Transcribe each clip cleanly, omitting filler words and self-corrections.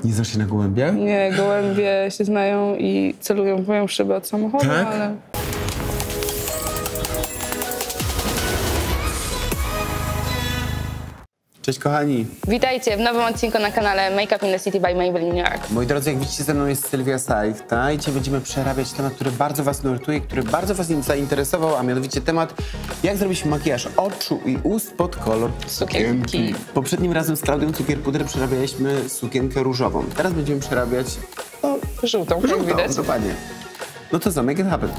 Nie znasz się na gołębie? Nie, gołębie się znają i celują w moją szybę od samochodu, Tak? ale... Cześć kochani. Witajcie w nowym odcinku na kanale Make Up in the City by Maybelline New York. Moi drodzy, jak widzicie, ze mną jest Sylwia Sajchta i dzisiaj będziemy przerabiać temat, który bardzo was nurtuje, który bardzo was zainteresował, a mianowicie temat, jak zrobić makijaż oczu i ust pod kolor Sukienki. Poprzednim razem z Klaudią Cukierpuder przerabialiśmy sukienkę różową. Teraz będziemy przerabiać Żółtą, jak widać. dokładnie. No to co, make it happen.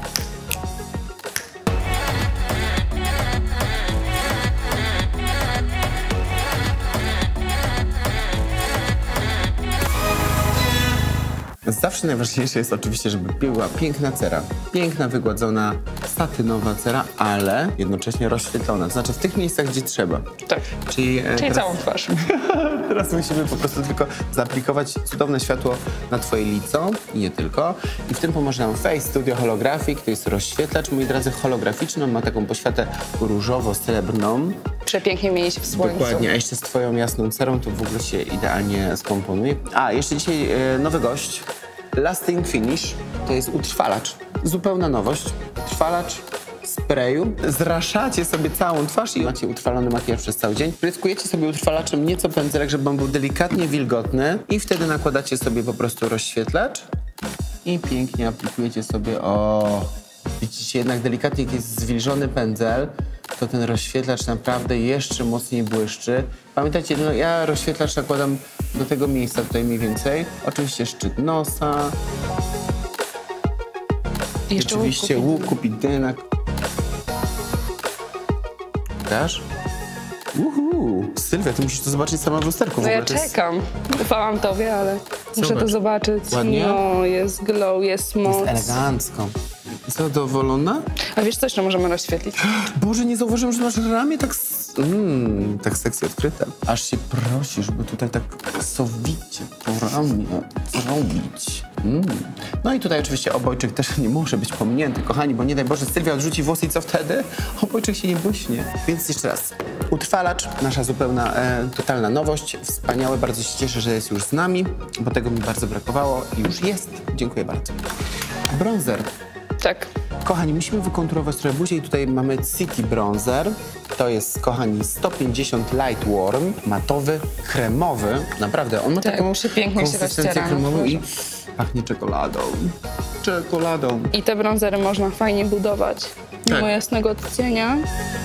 Zawsze najważniejsze jest oczywiście, żeby była piękna cera. Piękna, wygładzona, satynowa cera, ale jednocześnie rozświetlona. To znaczy w tych miejscach, gdzie trzeba. Tak. Czyli teraz, całą twarz. Teraz musimy po prostu tylko zaaplikować cudowne światło na twoje lico i nie tylko. I w tym pomoże nam Face Studio Holographic. To jest rozświetlacz, moi drodzy, holograficzny. On ma taką poświatę różowo-srebrną. Przepięknie mieć w słońcu. Dokładnie, a jeszcze z twoją jasną cerą to w ogóle się idealnie skomponuje. A, jeszcze dzisiaj nowy gość. Lasting Finish to jest utrwalacz. Zupełna nowość. Utrwalacz sprayu. Zraszacie sobie całą twarz i macie utrwalony makijaż przez cały dzień. Pryskujecie sobie utrwalaczem nieco pędzelek, żeby on był delikatnie wilgotny i wtedy nakładacie sobie po prostu rozświetlacz i pięknie aplikujecie sobie, widzicie, jednak delikatnie jak jest zwilżony pędzel, to ten rozświetlacz naprawdę jeszcze mocniej błyszczy. Pamiętajcie, no ja rozświetlacz nakładam do tego miejsca tutaj mniej więcej. Oczywiście szczyt nosa. I jeszcze oczywiście łuk, kupidynek. Dasz? Sylwia, ty musisz to zobaczyć sama w lusterku. No ja czekam. Ufałam tobie, ale muszę to zobaczyć. Ładnie? No, jest glow, jest moc. Jest elegancko. Zadowolona? A wiesz co jeszcze możemy rozświetlić? Boże, nie zauważyłem, że masz ramię tak sexy odkryte. Aż się prosisz, by tutaj tak sowicie to ramię zrobić. No i tutaj oczywiście obojczyk też nie może być pominięty, kochani, bo nie daj Boże, Sylwia odrzuci włosy i co wtedy? Obojczyk się nie błyśnie. Więc jeszcze raz, utrwalacz, nasza zupełna, totalna nowość. Wspaniałe, bardzo się cieszę, że jest już z nami, bo tego mi bardzo brakowało i już jest. Dziękuję bardzo. Bronzer. Tak. Kochani, musimy wykonturować trochę buzię i tutaj mamy City Bronzer. To jest, kochani, 150 Light Warm, matowy, kremowy. Naprawdę, on ma taką konsystencję kremową i pachnie czekoladą. Czekoladą. I te bronzery można fajnie budować. Mimo jasnego odcienia.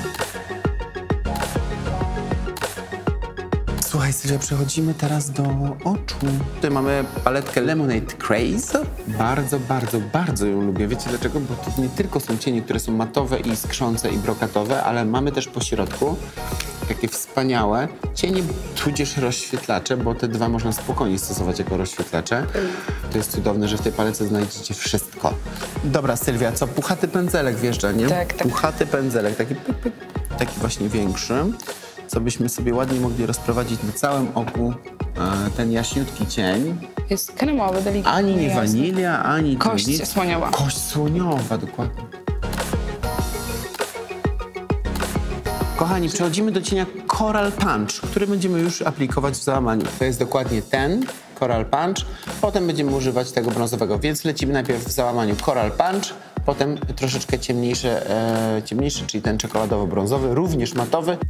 Słuchaj, Sylwia, przechodzimy teraz do oczu. Tutaj mamy paletkę Lemonade Craze. Bardzo, bardzo, bardzo ją lubię. Wiecie dlaczego? Bo to nie tylko są cienie, które są matowe i skrzące i brokatowe, ale mamy też po środku takie wspaniałe cienie, tudzież rozświetlacze, bo te dwa można spokojnie stosować jako rozświetlacze. To jest cudowne, że w tej palece znajdziecie wszystko. Dobra, Sylwia, co? Puchaty pędzelek wjeżdża, nie? Tak, tak. Puchaty pędzelek, taki właśnie większy. Co byśmy sobie ładnie mogli rozprowadzić na całym oku ten jaśniutki cień. Jest kremowy, delikatny. Ani nie wanilia, ani kość słoniowa. Kość słoniowa, dokładnie. Kochani, przechodzimy do cienia Coral Punch, który będziemy już aplikować w załamaniu. To jest dokładnie ten Coral Punch. Potem będziemy używać tego brązowego, więc lecimy najpierw w załamaniu Coral Punch, potem troszeczkę ciemniejszy, czyli ten czekoladowo-brązowy, również matowy.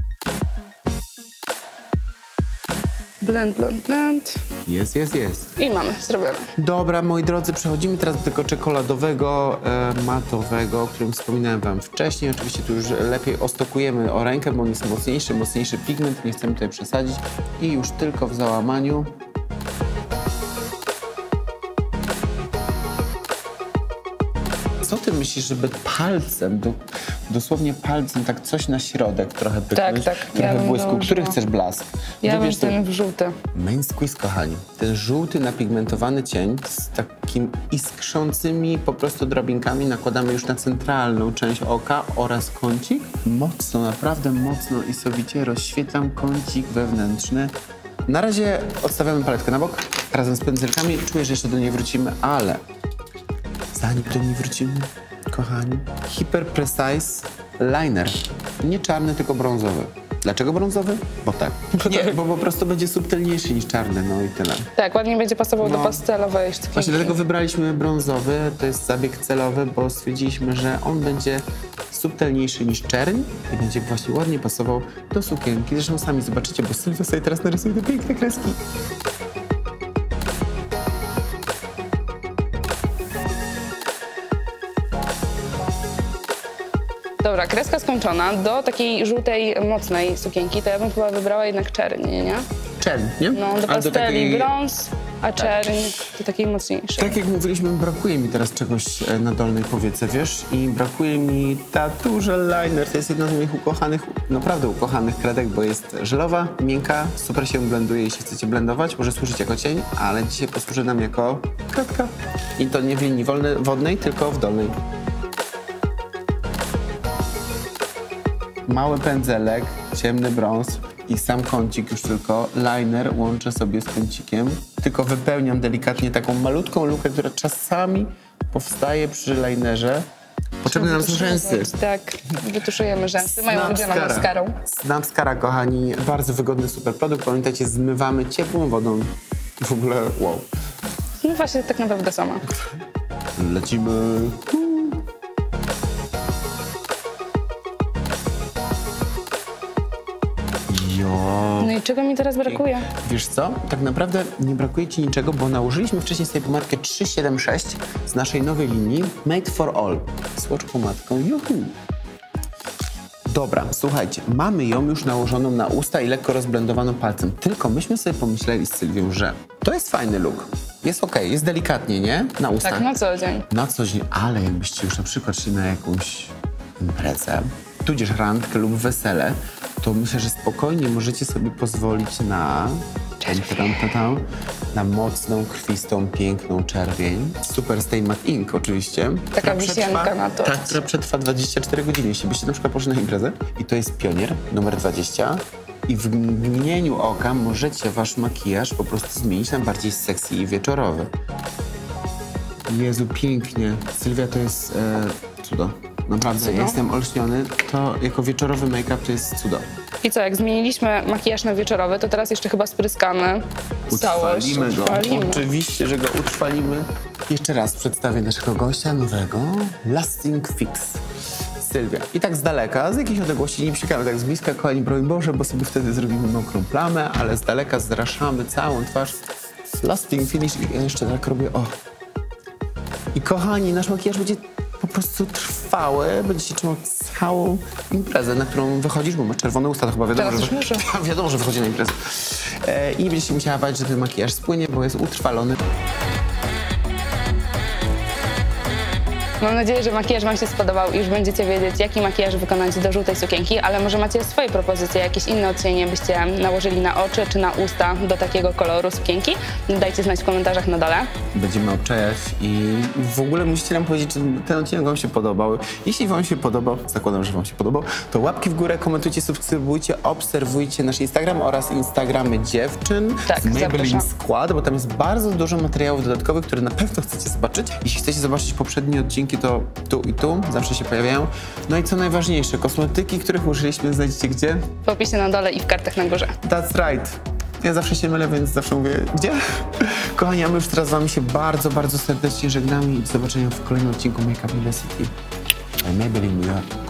Blend, blend, blend. Jest. I mamy, zrobione. Dobra, moi drodzy, przechodzimy teraz do tego czekoladowego, matowego, o którym wspominałem wam wcześniej. Oczywiście tu już lepiej ostokujemy o rękę, bo on jest mocniejszy pigment, nie chcemy tutaj przesadzić. I już tylko w załamaniu. Co ty myślisz, żeby palcem, dosłownie palcem, tak coś na środek trochę pyknąć? Tak. Trochę błysku. Który chcesz blask? Ja bym ten w żółty. Main Squeeze, kochani. Ten żółty, napigmentowany cień z takim iskrzącymi po prostu drobinkami nakładamy już na centralną część oka oraz kącik. Mocno, naprawdę mocno i sowicie rozświetlam kącik wewnętrzny. Na razie odstawiamy paletkę na bok razem z pędzelkami. Czuję, że jeszcze do niej wrócimy, ale zanim do niej wrócimy, kochani, Hyper Precise Liner. Nie czarny, tylko brązowy. Dlaczego brązowy? Bo tak. Nie, bo po prostu będzie subtelniejszy niż czarny, no i tyle. Tak, ładnie będzie pasował do pastelowej sukienki. Właśnie dlatego wybraliśmy brązowy, to jest zabieg celowy, bo stwierdziliśmy, że on będzie subtelniejszy niż czerń i będzie właśnie ładnie pasował do sukienki. Zresztą sami zobaczycie, bo Sylwia sobie teraz narysuje te piękne kreski. Dobra, kreska skończona. Do takiej żółtej, mocnej sukienki to ja bym chyba wybrała jednak czerń, nie? Czerń, nie? No, do Ale pasteli takiej... brąz, a czerń do takiej mocniejszej. Tak jak mówiliśmy, brakuje mi teraz czegoś na dolnej powiece, wiesz? I brakuje mi Tattoo Liner. To jest jedna z moich ukochanych, naprawdę ukochanych kredek, bo jest żelowa, miękka, super się blenduje, jeśli chcecie blendować. Może służyć jako cień, ale dzisiaj posłuży nam jako kredka. I to nie w linii wodnej, tylko w dolnej. Mały pędzelek, ciemny brąz i sam kącik już tylko. Liner łączę sobie z kącikiem. Tylko wypełniam delikatnie taką malutką lukę, która czasami powstaje przy linerze. Potrzebne nam są rzęsy. Tak, wytuszujemy rzęsy. Moją ulubioną maskarą. Snapscara, kochani, bardzo wygodny super produkt. Pamiętajcie, zmywamy ciepłą wodą. W ogóle wow. No właśnie tak naprawdę sama. Lecimy. No i czego mi teraz brakuje? Wiesz co? Tak naprawdę nie brakuje ci niczego, bo nałożyliśmy wcześniej sobie pomadkę 376 z naszej nowej linii Made for All. Słodz pomadką. Juhu! Dobra, słuchajcie, mamy ją już nałożoną na usta i lekko rozblendowaną palcem. Tylko myśmy sobie pomyśleli z Sylwią, że to jest fajny look. Jest okej, jest delikatnie, nie? Na ustach. Tak, na co dzień. Na co dzień, ale jakbyście już na przykład szli na jakąś imprezę, tudzież randkę lub wesele, to myślę, że spokojnie możecie sobie pozwolić na na mocną, krwistą, piękną czerwień. Super Stay Matte Ink oczywiście. Taka wisienka na to. Tak, która przetrwa 24 godziny, jeśli byście na przykład poszli na imprezę. I to jest Pionier numer 20. I w mgnieniu oka możecie wasz makijaż po prostu zmienić na bardziej sexy i wieczorowy. Jezu, pięknie. Sylwia, to jest cudo. Naprawdę, ja jestem olśniony. To jako wieczorowy make-up to jest cudo. I co, jak zmieniliśmy makijaż na wieczorowy, to teraz jeszcze chyba spryskamy całość. Utrwalimy go. Oczywiście, że go utrwalimy. Jeszcze raz przedstawię naszego gościa nowego. Lasting Fix. Sylwia. I tak z daleka, z jakiejś odległości, nie psikamy tak z bliska, kochani, broń Boże, bo sobie wtedy zrobimy mokrą plamę, ale z daleka zraszamy całą twarz. Lasting Finish i ja jeszcze tak robię, o. I kochani, nasz makijaż będzie po prostu trwały, będziecie trzymał całą imprezę, na którą wychodzisz, bo masz czerwone usta, to chyba wiadomo, że wychodzi na imprezę. I nie będziecie musiała bać, że ten makijaż spłynie, bo jest utrwalony. Mam nadzieję, że makijaż wam się spodobał i już będziecie wiedzieć, jaki makijaż wykonać do żółtej sukienki, ale może macie swoje propozycje, jakieś inne odcienie byście nałożyli na oczy czy na usta do takiego koloru sukienki. Dajcie znać w komentarzach na dole. Będziemy obczajać i w ogóle musicie nam powiedzieć, czy ten odcinek wam się podobał. Jeśli wam się podobał, zakładam, że wam się podobał, to łapki w górę, komentujcie, subskrybujcie, obserwujcie nasz Instagram oraz Instagramy dziewczyn z Maybelline Squad, bo tam jest bardzo dużo materiałów dodatkowych, które na pewno chcecie zobaczyć. Jeśli chcecie zobaczyć poprzednie odcinki, to tu i tu zawsze się pojawiają. No i co najważniejsze, kosmetyki, których użyliśmy, znajdziecie gdzie? W opisie na dole i w kartach na górze. That's right. Ja zawsze się mylę, więc zawsze mówię, gdzie? Kochani, a my już teraz z wami się bardzo, bardzo serdecznie żegnamy i do zobaczenia w kolejnym odcinku Make Up University by Maybelline New York.